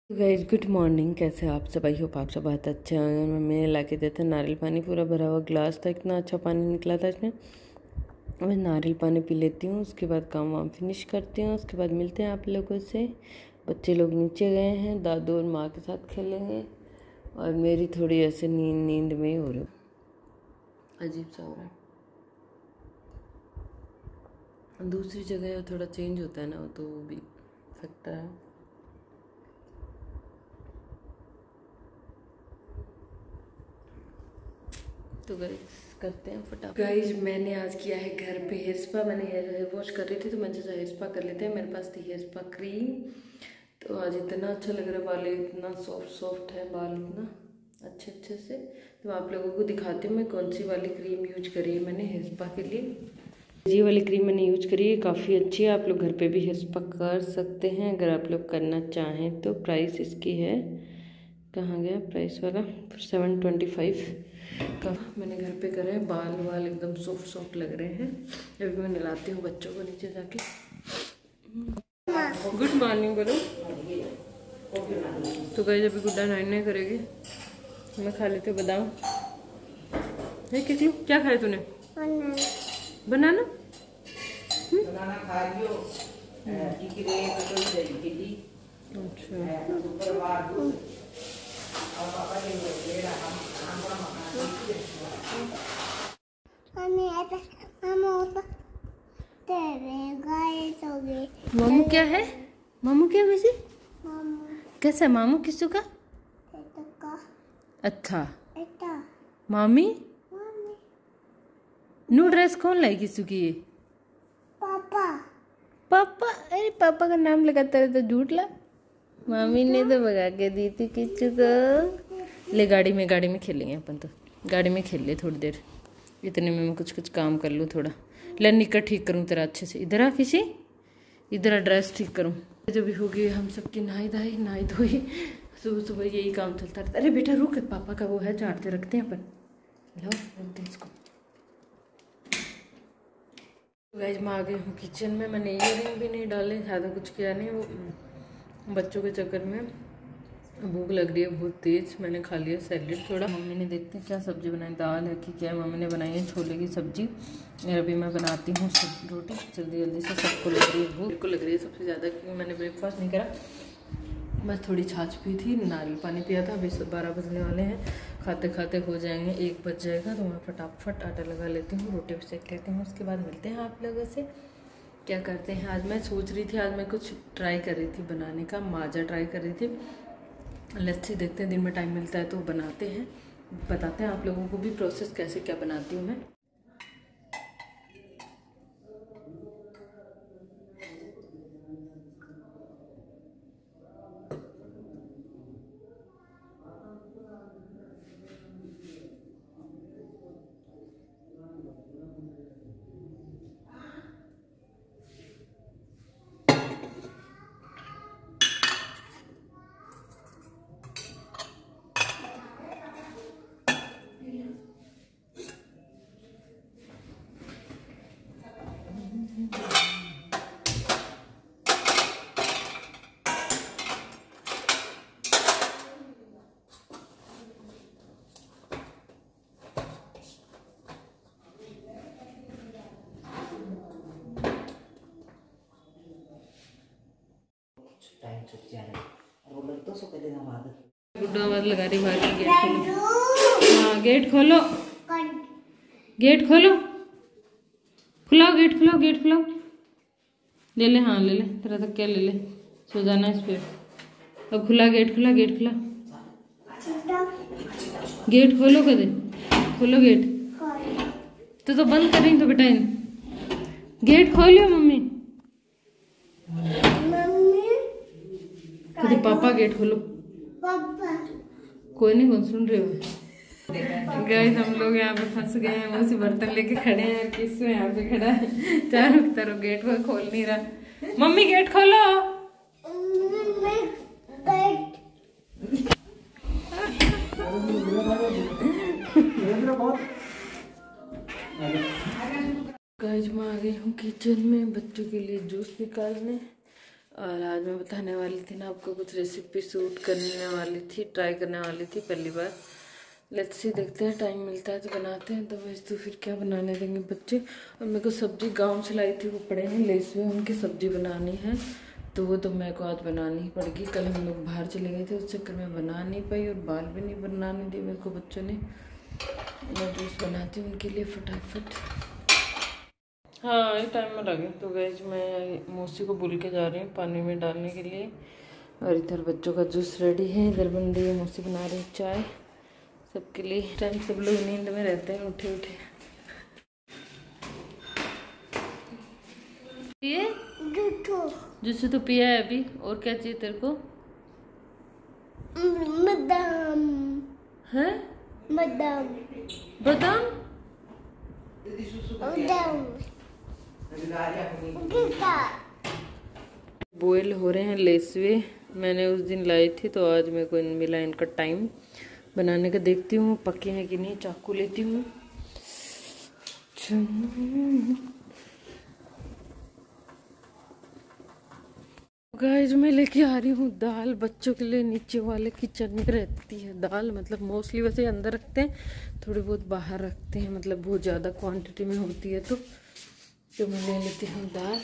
Guys good morning. कैसे आप सब? आई होप आप सब बहुत अच्छे होंगे। मम्मी ने ला के दिया था नारियल पानी, पूरा भरा हुआ ग्लास था, इतना अच्छा पानी निकला था इसमें। मैं नारियल पानी पी लेती हूँ, उसके बाद काम वाम फिनिश करती हूँ, उसके बाद मिलते हैं आप लोगों से। बच्चे लोग नीचे गए हैं, दादू और माँ के साथ खेलेंगे और मेरी थोड़ी ऐसे नींद में ही हो रही, अजीब सा हो रहा है। दूसरी जगह थोड़ा चेंज होता है ना, तो वो भी फैक्टर है। तो गाइस करते हैं फटाफट। गाइस मैंने आज किया है घर पे हेयर स्पा। मैंने हेयर वॉश कर रही थी तो मैंने सोचा हेयर स्पा कर लेते हैं। मेरे पास थी हेयर स्पा क्रीम, तो आज इतना अच्छा लग रहा है, बाल इतना सॉफ्ट है, बाल इतना अच्छे से। तो आप लोगों को दिखाती हूँ मैं कौन सी वाली क्रीम यूज करी है मैंने हेयर स्पा के लिए। ये वाली क्रीम मैंने यूज करी है, काफ़ी अच्छी है। आप लोग घर पे भी हेयर स्पा कर सकते हैं अगर आप लोग करना चाहें तो। प्राइस इसकी है, कहाँ गया प्राइस वाला, 725 का। मैंने घर पे करा है, बाल एकदम सॉफ्ट लग रहे हैं। अभी मैं नहलाती हूँ बच्चों को नीचे जाके। गुड मॉर्निंग बोलो। तो गाइस अभी गुड्डा नाइन करेगी, मैं खा लेती हूँ बादाम। है किसी क्या खाया तूने? बनाना खा लियो। मामू क्या है? मामू क्या वैसे? कैसा मामू किसू का? अच्छा मामी न्यू ड्रेस कौन लाई किसू की? ये पापा। अरे पापा का नाम लगाता रहता, झूठ ला। मामी ने तो भगा के दी थी किच्चू को। ले गाड़ी में खेलेंगे अपन, तो गाड़ी में खेल ले थोड़ी देर। इतने में मैं कुछ काम कर लूँ थोड़ा। ले निकर ठीक करूँ तेरा अच्छे से। इधर आ किसी, इधर आ ड्रेस ठीक करूँ। जब भी होगी हम सबकी नहाई धोई, सुबह यही काम चलता रहता। अरे बेटा रुक, पापा का वो है, झाड़ते रखते हैं अपन। लो बोलते हैं इसको। गाइस मैं आ गई हूँ किचन में। मैंने ईयरिंग भी नहीं डाले, ज़्यादा कुछ किया नहीं, वो बच्चों के चक्कर में। भूख लग रही है बहुत तेज। मैंने खा लिया सैलेड थोड़ा। मम्मी ने देखते हैं क्या सब्जी बनाई, दाल है कि क्या है। मम्मी ने बनाई है छोले की सब्जी। अभी मैं बनाती हूँ रोटी जल्दी से। सबको लग रही है भूख, मेरे को लग रही है सबसे ज़्यादा, क्योंकि मैंने ब्रेकफास्ट नहीं करा। बस थोड़ी छाछ पी थी, नारियल पानी पिया था। अभी 12 बजने वाले हैं, खाते खाते हो जाएंगे 1 बज जाएगा। तो मैं फटाफट आटा लगा लेती हूँ, रोटी भी सेक लेती हूँ, उसके बाद मिलते हैं आप लोगों से। क्या करते हैं आज? मैं सोच रही थी आज मैं कुछ ट्राई कर रही थी बनाने का, माजा ट्राई कर रही थी। लस्सी देखते हैं, दिन में टाइम मिलता है तो बनाते हैं, बताते हैं आप लोगों को भी प्रोसेस कैसे क्या बनाती हूँ मैं। गुड्डू आवाज लगा रही बाहर की, गेट खोलो। हाँ गेट खोलो, गेट खोलो, खुलाओ गेट, खुलाओ गेट, खुलाओ। ले ले, हाँ ले ले, तेरा तक क्या ले ले, सो जाना इस पे। अब खुला गेट, खुला गेट, खुला गेट, खोलो कदे, खोलो गेट। तो बंद कर रही तो बेटा, गेट खोलियो मम्मी। कदे पापा गेट खोलो। कोई नहीं, कौन सुन रहे हो? गाइस हम लोग यहाँ पे फंस गए हैं, मुँह से बर्तन लेके खड़े हैं, किसु यहाँ पे खड़ा है, चारों तरफ गेट को खोल नहीं रहा। मम्मी गेट खोलो। गाइस मैं आ गई हूँ किचन में बच्चों के लिए जूस निकालने। और आज मैं बताने वाली थी ना आपको, कुछ रेसिपी शूट करने वाली थी, ट्राई करने वाली थी पहली बार। लेट्स सी, देखते हैं टाइम मिलता है तो बनाते हैं, तो वैसे तो फिर क्या बनाने देंगे बच्चे। और मेरे को सब्जी गांव से लाई थी, वो पड़े हैं लेस में, उनकी सब्जी बनानी है, तो वो तो मेरे को आज बनानी ही पड़ेगी। कल हम लोग बाहर चले गए थे, उस चक्कर में बना नहीं पाई, और बाल भी नहीं बनाने दिए मेरे को बच्चों ने। मैं जूस बनाती हूँ उनके लिए फटाफट। हाँ, ये टाइम में लगे। तो गैस मैं मौसी को भूल के जा रही हूँ पानी में डालने के लिए, और इधर बच्चों का जूस रेडी है। इधर बन रही है, मौसी बना रही है चाय सबके लिए। टाइम सब लोग नींद में रहते हैं, उठे उठे। पिए जूस तो पिया है अभी। और क्या चाहिए तेरे को? बादाम है? बादाम बादाम बॉयल हो रहे हैं लेसवे। मैंने उस दिन लाई थी, तो आज मेरे को मिला इनका टाइम बनाने का। देखती हूँ पके हैं कि नहीं, चाकू लेती हूँ। गाइस मैं लेके आ रही हूँ दाल बच्चों के लिए। नीचे वाले किचन में रहती है दाल, मतलब मोस्टली वैसे अंदर रखते हैं, थोड़ी बहुत बाहर रखते हैं, मतलब बहुत ज़्यादा क्वांटिटी में होती है तो मैं ले लेती हूँ दाल।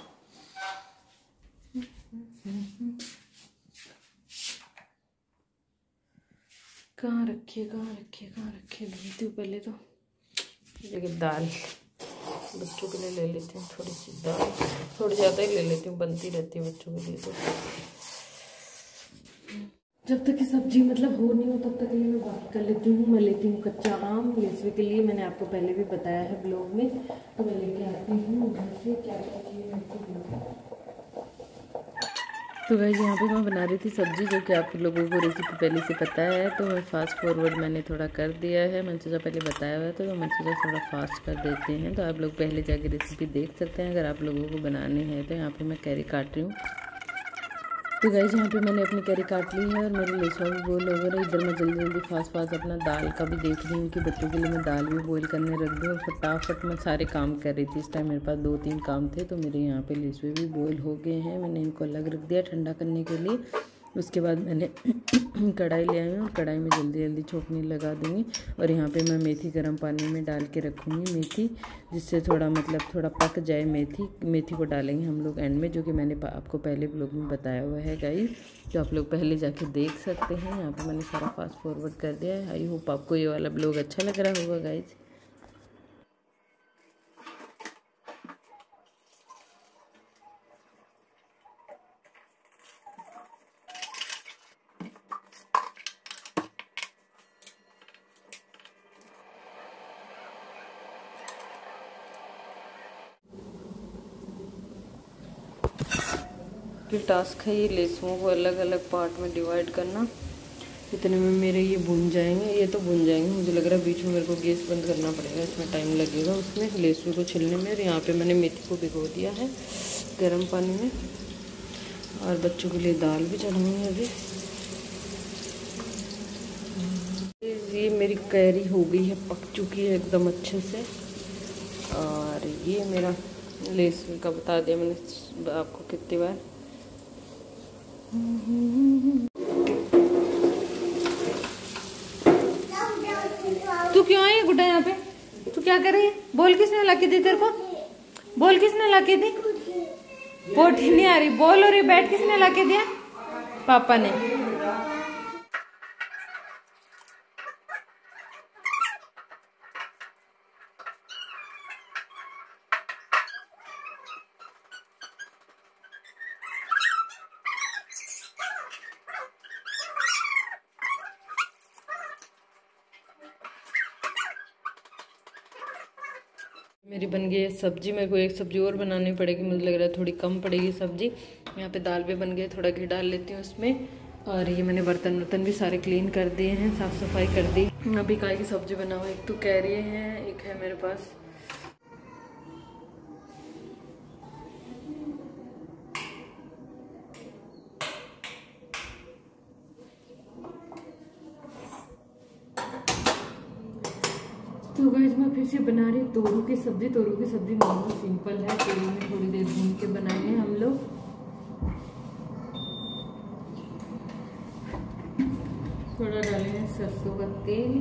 कहाँ रखिए ढूंढती हूँ पहले तो। लेकिन दाल बच्चों के लिए ले लेती हूँ, थोड़ी सी दाल, थोड़ी ज़्यादा ही ले लेती हूँ, बनती रहती है बच्चों के लिए तो। जब तक कि सब्जी मतलब हो नहीं हो तब तक के लिए मैं बात कर लेती हूँ। मैं लेती हूँ कच्चा आम लेसवे के लिए, मैंने आपको पहले भी बताया है ब्लॉग में। तो मैं लेके आती हूँ घर से, क्या क्या चाहिए मेरे को। तो गाइस यहाँ पे मैं बना रही थी सब्जी, जो कि आप लोगों को रेसिपी पहले से पता है, तो मैं फास्ट फॉरवर्ड मैंने थोड़ा कर दिया है। मैंने सोचा पहले बताया हुआ है, तो मैंने सोचा थोड़ा फास्ट कर देते हैं, तो आप लोग पहले जाके रेसिपी देख सकते हैं अगर आप लोगों को बनानी है। तो यहाँ पे मैं कैरी काट रही हूँ। तो गाइस यहाँ पे मैंने अपनी कैरी काट ली है, और मेरी लेसवा भी बॉयल हो गई। इधर मैं जल्दी जल्दी फास्ट अपना दाल का भी देख रही हूँ कि बच्चों के लिए मैं दाल भी बॉयल करने रख दूँ। और फटाफट मैं सारे काम कर रही थी। इस टाइम मेरे पास 2-3 काम थे, तो मेरे यहाँ पे लेसवे भी बॉयल हो गए हैं। मैंने इनको अलग रख दिया ठंडा करने के लिए। उसके बाद मैंने कढ़ाई ले आई हूँ, और कढ़ाई में जल्दी जल्दी छोंकनी लगा दूँगी। और यहाँ पे मैं मेथी गर्म पानी में डाल के रखूँगी, मेथी, जिससे थोड़ा मतलब थोड़ा पक जाए। मेथी को डालेंगे हम लोग एंड में, जो कि मैंने आपको पहले ब्लॉग में बताया हुआ है गाइस, तो आप लोग पहले जाके देख सकते हैं। यहाँ पे मैंने सारा फास्ट फॉरवर्ड कर दिया है। आई होप आपको ये वाला ब्लॉग अच्छा लग रहा होगा गाइस। फिर टास्क है ये लेसों को अलग अलग पार्ट में डिवाइड करना। इतने में मेरे ये भुन जाएंगे, ये तो भुन जाएंगे। मुझे लग रहा है बीच में मेरे को गैस बंद करना पड़ेगा, इसमें टाइम लगेगा उसमें लेसों को छिलने में। और यहाँ पे मैंने मेथी को भिगो दिया है गर्म पानी में, और बच्चों के लिए दाल भी चढ़ाऊँगी अभी। ये मेरी कैरी हो गई है, पक चुकी है एकदम अच्छे से। और ये मेरा लेसों का बता दिया मैंने आपको कितनी बार। तू क्यों आई है गुड्डा यहाँ पे? तू क्या कर रही है? बोल किसने ला के दी तेरे को? बोल किसने ला के दी? पोटी नहीं आ रही, बोल। और ये बैट किसने ला के दिया? पापा ने। मेरी बन गई है सब्जी। मेरे को एक सब्जी और बनानी पड़ेगी, मुझे लग रहा है थोड़ी कम पड़ेगी सब्जी। यहाँ पे दाल भी बन गई, थोड़ा घी डाल लेती हूँ उसमें। और ये मैंने बर्तन भी सारे क्लीन कर दिए हैं, साफ़ सफाई कर दी। अभी काय की सब्जी बना हुआ है, एक तो कैरी है, एक है मेरे पास तो गाइस मैं फिर से बना रही तोरू की सब्जी। तोरू की सब्जी नॉर्मल सिंपल है, तेल में थोड़ी देर भून के बनाएंगे हम लोग। थोड़ा डालेंगे सरसों का तेल,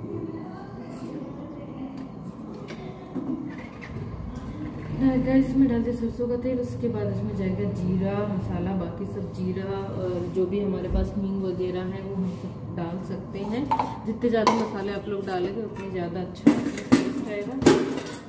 इसमें डाल दिया सरसों का तेल। उसके बाद इसमें जाएगा जीरा मसाला, बाकी सब जीरा और जो भी हमारे पास हींग वगैरह है वो हम सब डाल सकते हैं। जितने ज़्यादा मसाले आप लोग डालेंगे उतने ज़्यादा अच्छा टेस्ट आएगा।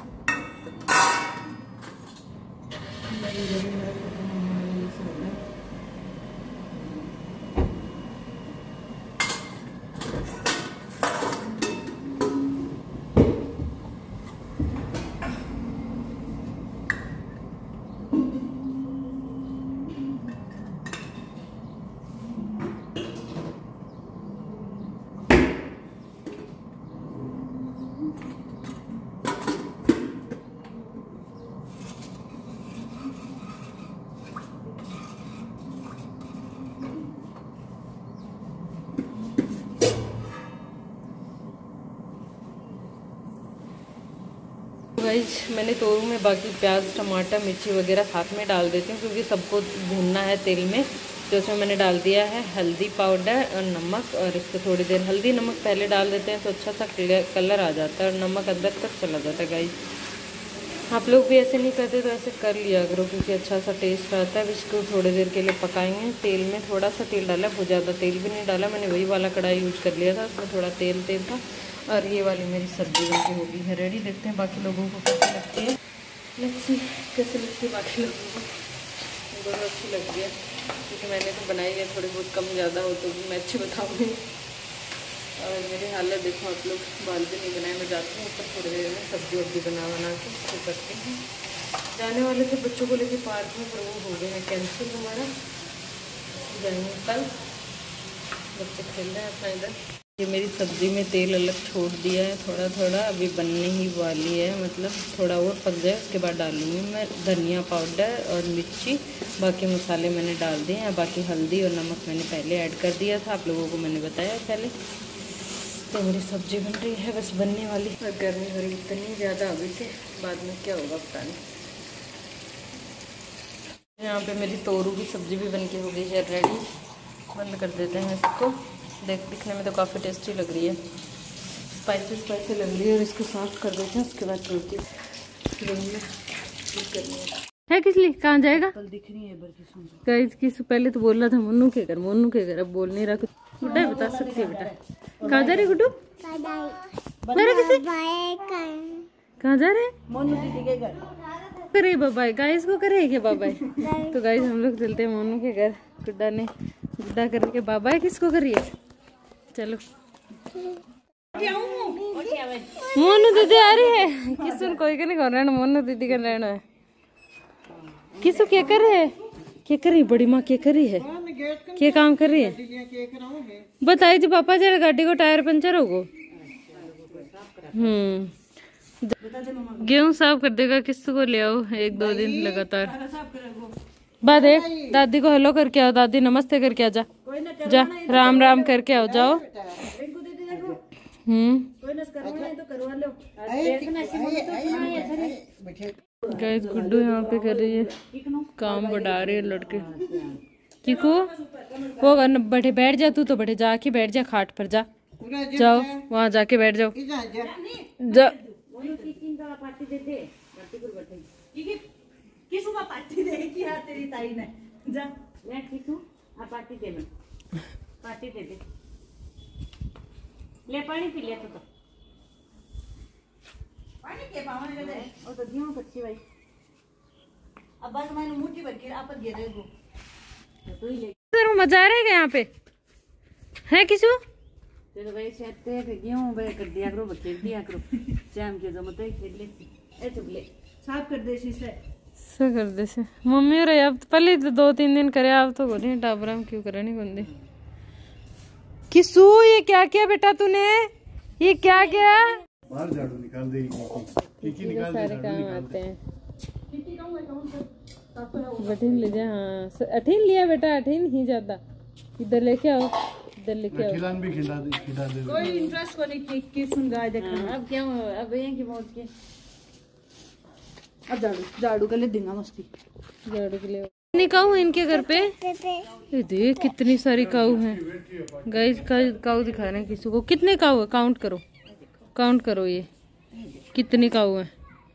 गाइस मैंने तोरू में बाकी प्याज टमाटर मिर्ची वगैरह साथ में डाल देती हूँ क्योंकि सबको भूनना है तेल में। तो उसमें मैंने डाल दिया है हल्दी पाउडर और नमक, और इसको थोड़ी देर हल्दी नमक पहले डाल देते हैं तो अच्छा सा कलर आ जाता है और नमक अंदर तक चला जाता है। गाइस आप लोग भी ऐसे नहीं करते तो ऐसे कर लिया करो क्योंकि अच्छा सा टेस्ट आता है। इसको थोड़ी देर के लिए पकाएंगे तेल में। थोड़ा सा तेल डाला, बहुत ज़्यादा तेल भी नहीं डाला, मैंने वही वाला कढ़ाई यूज कर लिया था, उसमें थोड़ा तेल था। और ये वाली मेरी सब्जी बनके हो गई है रेडी। देखते हैं बाकी लोगों को कैसी लगती है। लस्सी कैसे लगती है बाकी लोगों को। बहुत अच्छी लग रही है क्योंकि मैंने तो बनाई है, थोड़ी बहुत कम ज़्यादा हो तो मैं अच्छी बताऊँगी। और मेरी हालत देखो आप लोग, बाल भी नहीं बनाए। मैं जाती हूँ ऊपर थोड़ी देर में सब्जी वब्जी बना के तो करते हैं। जाने वाले थे बच्चों को लेके पार्क में, पर वो हो गए हैं कैंसिल हमारा। जाएंगे कल, बच्चे खेल रहे हैं अपना इधर। ये मेरी सब्ज़ी में तेल अलग छोड़ दिया है थोड़ा थोड़ा, अभी बनने ही वाली है, मतलब थोड़ा और पक जाए उसके बाद डालूँगी मैं धनिया पाउडर और मिर्ची। बाकी मसाले मैंने डाल दिए हैं, बाकी हल्दी और नमक मैंने पहले ऐड कर दिया था, आप लोगों को मैंने बताया पहले। तो मेरी सब्ज़ी बन रही है, बस बनने वाली। और गर्मी हो रही इतनी ज़्यादा अभी से, बाद में क्या होगा पता नहीं। यहाँ पे मेरी तोरू की सब्ज़ी भी बन के हो गई है रेडी। बंद कर देते हैं इसको। दिखने में तो काफ़ी टेस्टी लग रही है, स्पाइसी लग रही है। और इसको साफ कर देते हैं, उसके बाद चलती है। किस लिए कहाँ जाएगा दिख रही है किस पहले तो बोल रहा था मोनू के घर, मोनू के घर, अब बोल नहीं रहा कुछ। गुड्डा बता सकती है बेटा कहाँ जा रही गुड्डू? कहाँ जा रहे? मोनू दीदी के घर। करे बाबाई गाइस को करे क्या बाबाई? तो गाइस हम लोग चलते हैं मोनू के घर। गुड्डा करके बाबाई किसको करिए? चलो मोनू दीदी आ रही है। किसुन कोई का नहीं कर रहा, मोनू दीदी का रहना है। किसु क्या कर रहे है? क्या कर रही बड़ी माँ? क्या कर रही है? क्या काम कर रही है बताइए जी पापा। जरा गाड़ी को टायर पंचर हो गो। गेहूं साफ कर देगा। किसको को ले आओ 1-2 दिन लगातार। बाद दादी को हेलो करके आओ, दादी नमस्ते करके आ जा, जा राम राम करके आओ, जाओ। गाइस गुड्डू यहाँ पे कर रही है काम, बढ़ा रही है लड़के। किको वो बैठे बैठ जा, तू तो बैठे जाके बैठ जा खाट पर, जा जाओ वहाँ जाके बैठ जाओ। जा किसु का पार्टी देगी यार तेरी ताई ने। जा मैं किसु आ पार्टी दे, मैं पार्टी दे दे। ले पानी पी लिया तो पानी के पावन दे ओ तो दियो कच्ची भाई। अब बस मैंने मुट्ठी भर के आप गिरे गो तो ही ले। सर मजा आ रहा है यहाँ पे है किसु? चलो भाई सेते के गेहूं बे कर दिया करो, बच्चे दिया करो शाम के जो मत खेल ले ए चुगले साफ कर दे शीशे से कर दे से। मम्मी रे अब पहले तो 2-3 दिन करे, अब तो गोली टाबराम क्यों करे नहीं गुंदी। किसु ये क्या किया बेटा तूने? ये क्या किया? बाहर झाड़ू निकाल दे, निकाल दे, सारे काम आते हैं। बठीन ले जा। हाँ अठीन लिया बेटा, अठीन ही ज्यादा। इधर लेके आओ, इधर लेके आओ। खिलान भी खिला दे। कोई इंटरेस्ट को नहीं कि सुन गाय देखना। अब क्या अब ये की मौत के अब झाड़ू कर ले देंगे मस्ती। झाड़ू के लिए कितनी काऊ है इनके घर पे? ये देख कितनी सारी काऊ हैं गाइस। काऊ दिखा रहे हैं किसी को। कितने काऊ है? काउंट करो, काउंट करो ये कितनी काऊ है।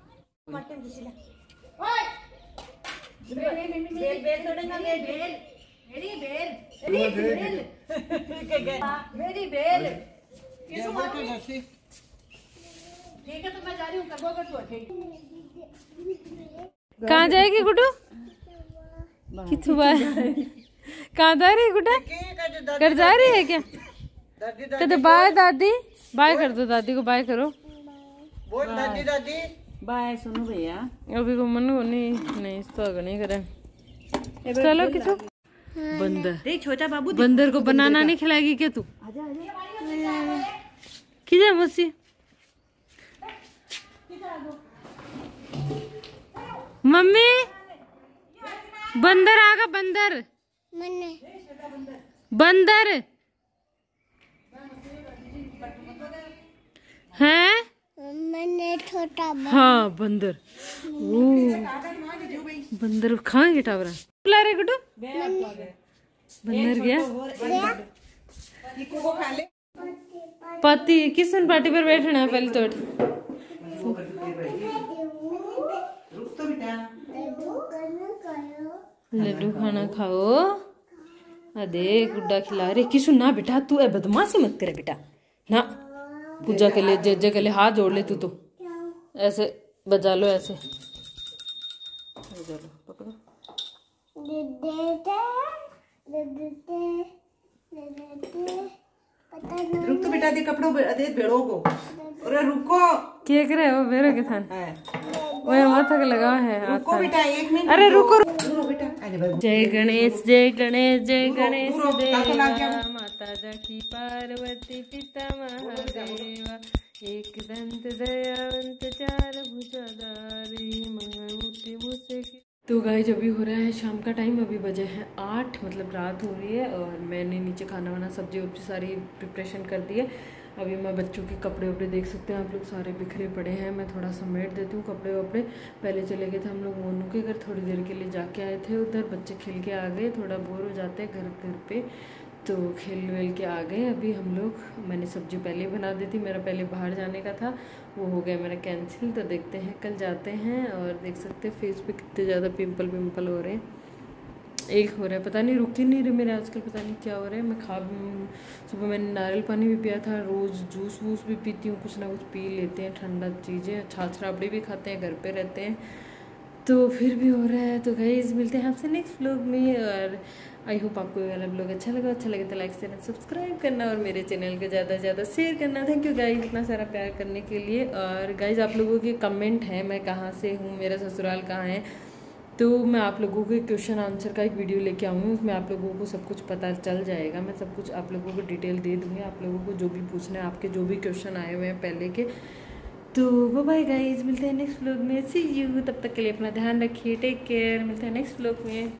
ठीक है तो मैं जा रही हूँ, कहाँ जाएगी गुड्डू? किथु कहाँ जा रही है गुड्डा? घर जा रही है क्या? कहते बाय दादी, बाय कर दो दादी को, बाय करो। दादी दादी बाय। सुनो भैया अभी को मन नहीं तो आगे नहीं करे। चलो किथु बंदर, छोटा बाबू बंदर को बनाना नहीं खिलाएगी क्या तू? किधर मस्सी? मम्मी बंदर आगा, बंदर बंदर है। मैंने छोटा हाँ बंदर। ओ बंदर खाएंगे टावरा। बुला रहे गुड्डू? बंदर गया पति। किस पार्टी पर बैठना है पहले तो? लड्डू खाना खाओ। अरे गुड्डा खिला रहे। किसु ना बेटा, तू बदमाशी मत करे बेटा ना। पूजा के लिए जज्जे के लिए हाथ जोड़ ले तू तो। ऐसे बजा लो, ऐसे बजा लो, पकड़ो। रुक तो बेटा, दे कपड़ों दे भेड़ों को। अरे रुको, क्या करे वो बेरो के थान वो माथा के लगा है। रुको बेटा, 1 मिनट। अरे रुको बेटा। जय गणेश जय गणेश जय गणेश देवा, माता जकी पार्वती पिता महादेवा, एक दंत दयावंत चार भुजाधारी, मंगलमूर्ति मुझसे। तो गाइस अभी हो रहा है शाम का टाइम। अभी बजे हैं 8, मतलब रात हो रही है। और मैंने नीचे खाना वाना सब्जी वब्जी सारी प्रिपरेशन कर दी है। अभी मैं बच्चों के कपड़े वपड़े देख सकते हैं आप लोग, सारे बिखरे पड़े हैं। मैं थोड़ा समेट देती हूँ कपड़े वपड़े। पहले चले गए थे हम लोग मोनू के घर, थोड़ी देर के लिए जाके आए थे उधर। बच्चे खेल के आ गए, थोड़ा बोर हो जाते हैं घर पे, तो खेल वेल के आ गए। अभी हम लोग, मैंने सब्जी पहले ही बना दी थी, मेरा पहले बाहर जाने का था, वो हो गया मेरा कैंसिल। तो देखते हैं कल जाते हैं। और देख सकते हैं फेस पे कितने ज़्यादा पिंपल हो रहे हैं। एक हो रहा है, पता नहीं रुक ही नहीं रहे मेरे आजकल, पता नहीं क्या हो रहा है। मैं सुबह मैंने नारियल पानी भी पिया था, रोज़ जूस वूस भी पीती हूँ, कुछ ना कुछ पी लेते हैं ठंडा चीज़ें, छाछ राबड़ी भी खाते हैं, घर पे रहते हैं, तो फिर भी हो रहा है। तो गाइस मिलते हैं आपसे नेक्स्ट व्लॉग में। और आई होप आपको ये वाला व्लॉग अच्छा लगे तो लाइक शेयर सब्सक्राइब करना और मेरे चैनल को ज़्यादा से ज़्यादा शेयर करना। थैंक यू गाइस इतना सारा प्यार करने के लिए। और गाइस आप लोगों के कमेंट है मैं कहाँ से हूँ, मेरा ससुराल कहाँ है, तो मैं आप लोगों के क्वेश्चन आंसर का एक वीडियो लेके आऊँगी, उसमें आप लोगों को सब कुछ पता चल जाएगा। मैं सब कुछ आप लोगों को डिटेल दे दूँगी, आप लोगों को जो भी पूछना है, आपके जो भी क्वेश्चन आए हुए हैं पहले के। तो बाय गाइस, मिलते हैं नेक्स्ट व्लॉग में, सी यू। तब तक के लिए अपना ध्यान रखिए, टेक केयर, मिलते हैं नेक्स्ट व्लॉग में।